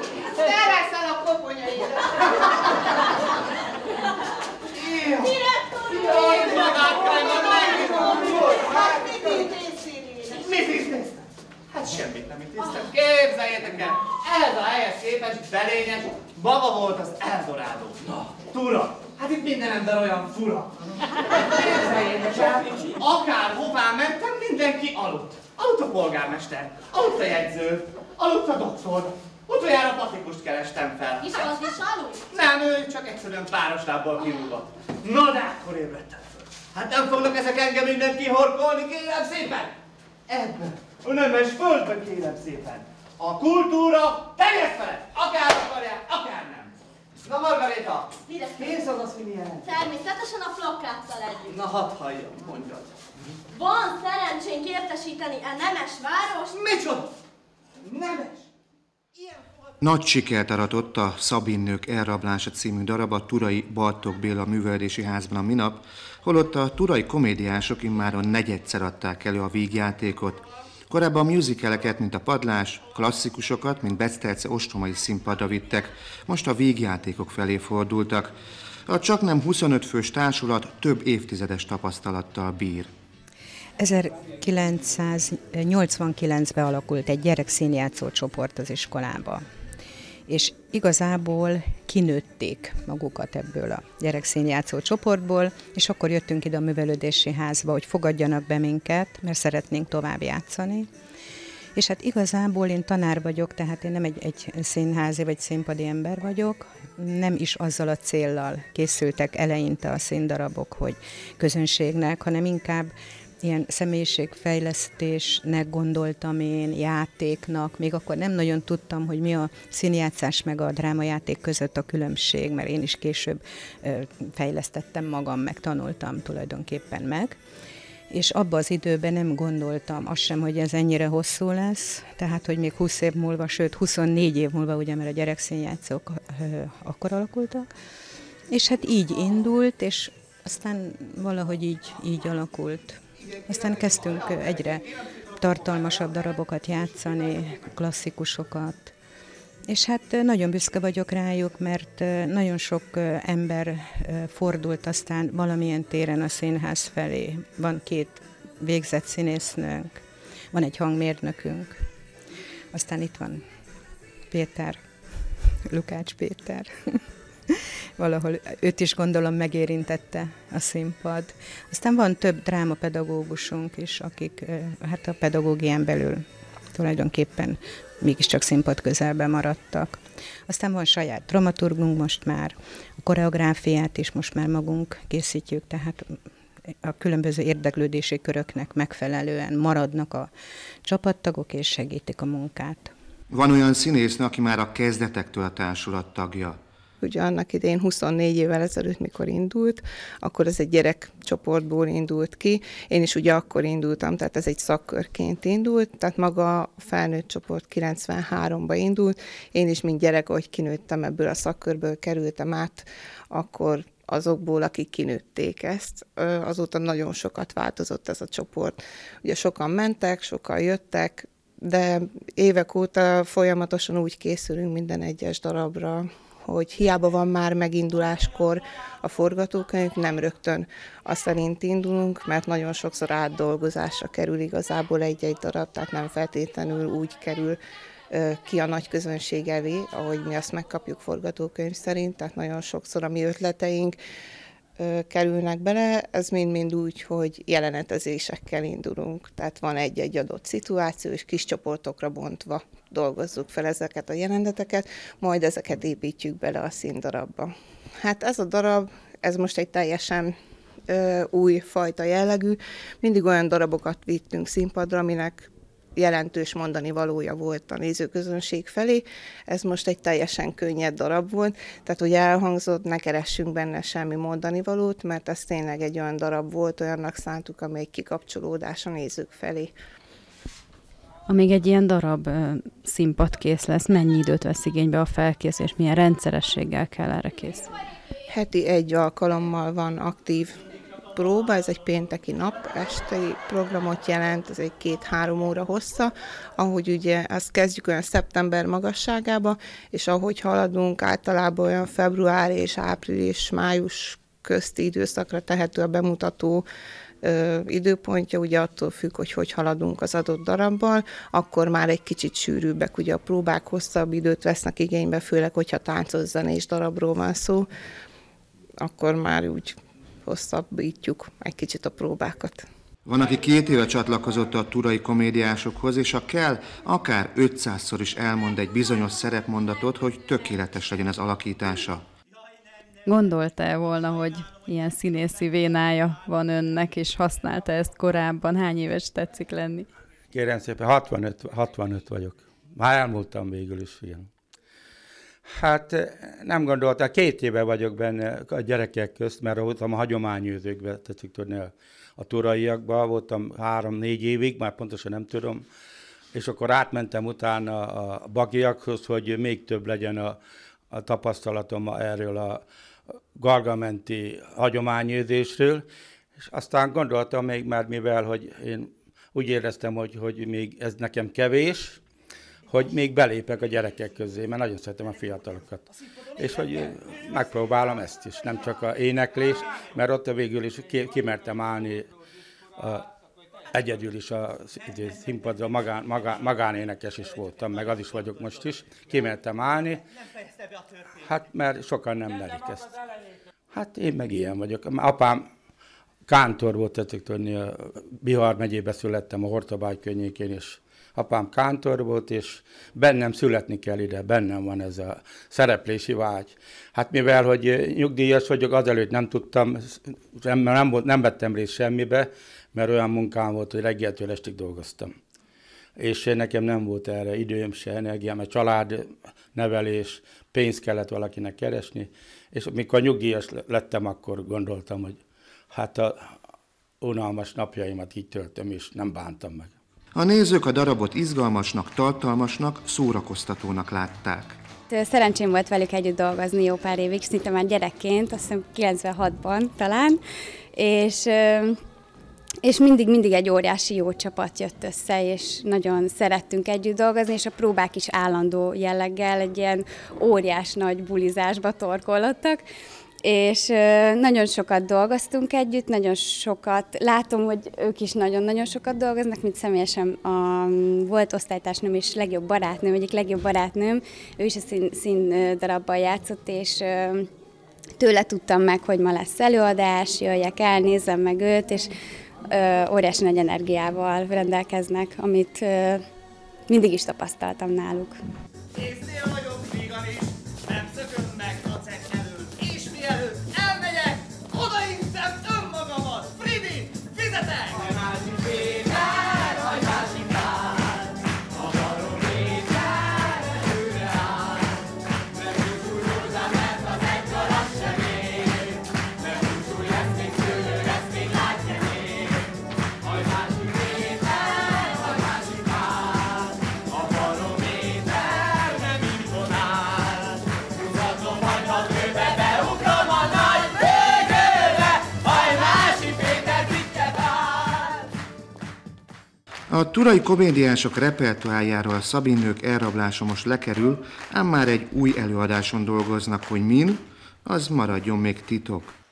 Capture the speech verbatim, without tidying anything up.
Te leszel a koponyaidat. Direktor úr! Jaj, magát kell mondani! Hát mit intéztél? Mit intéztem? Hát semmit nem intéztem. Képzeljétek el, ez a helyes, képes, belényes, maga volt az Eldorádó. Na, tura! Hát itt minden ember olyan fura. Képzeljétek el, akárhová mentem, mindenki aludt. Aludt a polgármester, aludt a jegyző, aludt a doktor. Utoljára patikust kerestem fel. És az is aludt? Nem, ő csak egyszerűen páros lábbal kirúgott. Na, de akkor ébredtem föl. Hát nem fognak ezek engem mindent kihorkolni, kérem szépen! Ebben, a nemes földben, kérem szépen. A kultúra teljes felett, akár akarják, akár nem. Na, Margaréta, kész az az, hogy mi jelent? Természetesen a plakáttal együtt. Na, hadd halljam, mondjad. Van szerencsénk értesíteni a nemes város... Micsoda? Nemes? Nagy sikert aratott a Szabinnők elrablása című darab a Turai Bartók Béla Művelődési Házban a minap, holott a turai komédiások immáron negyedszer adták elő a vígjátékot. Korábban musicaleket, mint a Padlás, klasszikusokat, mint Beszterce ostromai színpadra vittek, most a vígjátékok felé fordultak. A csaknem huszonöt fős társulat több évtizedes tapasztalattal bír. ezerkilencszáznyolcvankilencben alakult egy gyerekszínjátszó csoport az iskolába, és igazából kinőtték magukat ebből a gyerekszínjátszó csoportból, és akkor jöttünk ide a művelődési házba, hogy fogadjanak be minket, mert szeretnénk tovább játszani. És hát igazából én tanár vagyok, tehát én nem egy, egy színházi vagy színpadi ember vagyok, nem is azzal a céllal készültek eleinte a színdarabok, hogy közönségnek, hanem inkább ilyen személyiségfejlesztésnek gondoltam én, játéknak. Még akkor nem nagyon tudtam, hogy mi a színjátszás meg a drámajáték között a különbség, mert én is később fejlesztettem magam, meg tanultam tulajdonképpen meg. És abban az időben nem gondoltam azt sem, hogy ez ennyire hosszú lesz, tehát, hogy még húsz év múlva, sőt, huszonnégy év múlva, ugye, mert a gyerekszínjátszók akkor alakultak. És hát így indult, és aztán valahogy így, így alakult. Aztán kezdtünk egyre tartalmasabb darabokat játszani, klasszikusokat, és hát nagyon büszke vagyok rájuk, mert nagyon sok ember fordult aztán valamilyen téren a színház felé. Van két végzett színésznőnk, van egy hangmérnökünk, aztán itt van Péter, Lukács Péter. Valahol őt is gondolom megérintette a színpad. Aztán van több drámapedagógusunk is, akik hát a pedagógián belül tulajdonképpen mégiscsak színpad közelben maradtak. Aztán van saját dramaturgunk most már, a koreográfiát is most már magunk készítjük, tehát a különböző érdeklődési köröknek megfelelően maradnak a csapattagok és segítik a munkát. Van olyan színésznő, aki már a kezdetektől a társulat tagja. Ugye annak idején huszonnégy évvel ezelőtt, mikor indult, akkor ez egy gyerekcsoportból indult ki. Én is ugye akkor indultam, tehát ez egy szakkörként indult, tehát maga a felnőtt csoport kilencvenháromba indult. Én is, mint gyerek, ahogy kinőttem ebből a szakkörből, kerültem át, akkor azokból, akik kinőtték ezt. Azóta nagyon sokat változott ez a csoport. Ugye sokan mentek, sokan jöttek, de évek óta folyamatosan úgy készülünk minden egyes darabra, hogy hiába van már meginduláskor a forgatókönyv, nem rögtön azt szerint indulunk, mert nagyon sokszor átdolgozásra kerül igazából egy-egy darab, tehát nem feltétlenül úgy kerül ki a nagy közönség elé, ahogy mi azt megkapjuk forgatókönyv szerint, tehát nagyon sokszor a mi ötleteink kerülnek bele, ez mind-mind úgy, hogy jelenetezésekkel indulunk. Tehát van egy-egy adott szituáció, és kis csoportokra bontva dolgozzuk fel ezeket a jeleneteket, majd ezeket építjük bele a színdarabba. Hát ez a darab, ez most egy teljesen ö, új fajta jellegű. Mindig olyan darabokat vittünk színpadra, aminek jelentős mondani valója volt a nézőközönség felé. Ez most egy teljesen könnyed darab volt, tehát hogy elhangzott, ne keressünk benne semmi mondani valót, mert ez tényleg egy olyan darab volt, olyannak szántuk, ami egy kikapcsolódás a nézők felé. Amíg egy ilyen darab színpadkész lesz, mennyi időt vesz igénybe a felkészülés, milyen rendszerességgel kell erre készülni? Heti egy alkalommal van aktív próba, ez egy pénteki nap, esti programot jelent, ez egy két-három óra hossza, ahogy ugye azt kezdjük olyan szeptember magasságába, és ahogy haladunk, általában olyan február és április, május közti időszakra tehető a bemutató ö, időpontja, ugye attól függ, hogy hogy haladunk az adott darabbal, akkor már egy kicsit sűrűbbek, ugye a próbák hosszabb időt vesznek igénybe, főleg, hogyha táncos zenés darabról van szó, akkor már úgy hosszabbítjuk egy kicsit a próbákat. Van, aki két éve csatlakozott a turai komédiásokhoz, és ha kell, akár ötszázszor is elmond egy bizonyos szerepmondatot, hogy tökéletes legyen az alakítása. Gondolta-e volna, hogy ilyen színészi vénája van önnek, és használta ezt korábban? Hány éves tetszik lenni? Kérem szépen, hatvanöt, hatvanöt vagyok. Már elmúltam végül is, igen. Hát nem gondoltam, két éve vagyok benne a gyerekek közt, mert voltam a hagyományőzőkben, tetszik tudni, a turaiakban, voltam három-négy évig, már pontosan nem tudom, és akkor átmentem utána a bagiakhoz, hogy még több legyen a, a tapasztalatom erről a gargamenti hagyományőzésről, és aztán gondoltam még már, mivel, hogy én úgy éreztem, hogy, hogy még ez nekem kevés, hogy még belépek a gyerekek közé, mert nagyon szeretem a fiatalokat. És hogy megpróbálom ezt is, nem csak a éneklés, mert ott a végül is kimertem állni a, egyedül is a színpadra, magán, magán, magánénekes is voltam, meg az is vagyok most is, kimertem állni, hát mert sokan nem merik ezt. Hát én meg ilyen vagyok. Apám kántor volt, tetszik tudni, a Bihar megyébe születtem, a Hortobágy környékén, és apám kántor volt, és bennem születni kell ide, bennem van ez a szereplési vágy. Hát mivel, hogy nyugdíjas vagyok, azelőtt nem tudtam, nem, nem, volt, nem vettem részt semmibe, mert olyan munkám volt, hogy reggeltől estig dolgoztam. És nekem nem volt erre időm se, energiám, mert család, nevelés, pénzt kellett valakinek keresni, és mikor nyugdíjas lettem, akkor gondoltam, hogy hát a unalmas napjaimat így töltöm, és nem bántam meg. A nézők a darabot izgalmasnak, tartalmasnak, szórakoztatónak látták. Szerencsém volt velük együtt dolgozni jó pár évig, szinte már gyerekként, azt hiszem kilencvenhatban talán, és, és mindig, mindig egy óriási jó csapat jött össze, és nagyon szerettünk együtt dolgozni, és a próbák is állandó jelleggel egy ilyen óriás nagy bulizásba torkollottak, és nagyon sokat dolgoztunk együtt, nagyon sokat, látom, hogy ők is nagyon-nagyon sokat dolgoznak, mint személyesen a, volt osztálytársnőm és legjobb barátnőm, egyik legjobb barátnőm, ő is a szín, színdarabban játszott, és tőle tudtam meg, hogy ma lesz előadás, jöjjek el, nézzem meg őt, és óriási nagy energiával rendelkeznek, amit mindig is tapasztaltam náluk. Észnél vagyok vígan is, nem szököm meg a cek előtt, és mielőtt elmegyek, odainszem önmagamat, Fridi, fizetek! Hajmási Péter, hajmási pár, a barométer előre áll, nem búsul hozzá, mert az egy garas sem ér, nem búsul, lesz még szőlő, lesz még látja még. Hajmási Péter, hajmási pár, a barométer nem imponál, húzatom majd a kőbe, beugrom a nagy végőre, Hajmási Péter pittyet áll. A turai komédiások repertoárjáról Szabin-nők elrablása most lekerül, ám már egy új előadáson dolgoznak, hogy min, az maradjon még titok.